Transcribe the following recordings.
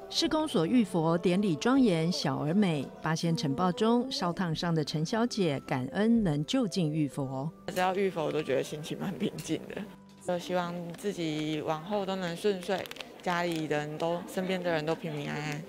市公所浴佛典礼庄严，小而美。八仙晨报中，烧烫伤的陈小姐感恩能就近浴佛。 只要浴佛，我都觉得心情蛮平静的。就希望自己往后都能顺遂，家里人都、身边的人都平平安安。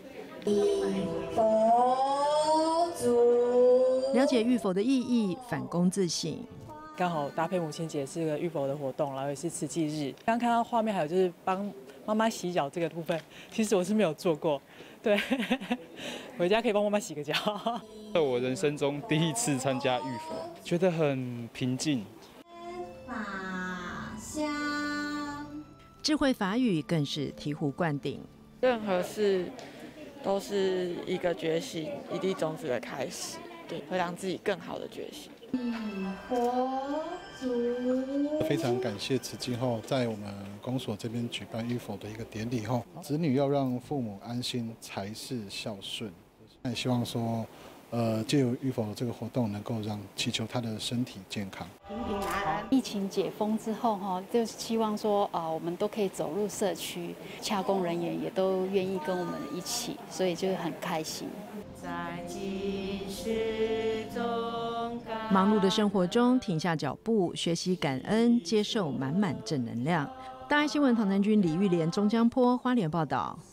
佛祖了解浴佛的意义，反躬自省。 刚好搭配母亲节是个浴佛的活动，然后也是慈济日。刚看到画面，还有就是帮妈妈洗脚这个部分，其实我是没有做过。对，回家可以帮妈妈洗个脚。 我人生中第一次参加浴佛，觉得很平静。 法香，智慧法语更是醍醐灌顶。 任何事都是一个觉醒、一粒种子的开始，对，会让自己更好的觉醒。 佛祖非常感谢慈济后在我们公所这边举办浴佛的一个典礼后，子女要让父母安心才是孝顺。也希望说，借由浴佛这个活动，能够让祈求他的身体健康。 平平安安。疫情解封之后哈，就是希望说我们都可以走入社区，洽公人员也都愿意跟我们一起，所以就很开心。 在今世中，忙碌的生活中停下脚步，学习感恩，接受满满正能量。大爱新闻唐南君、李玉莲、钟江坡花莲报道。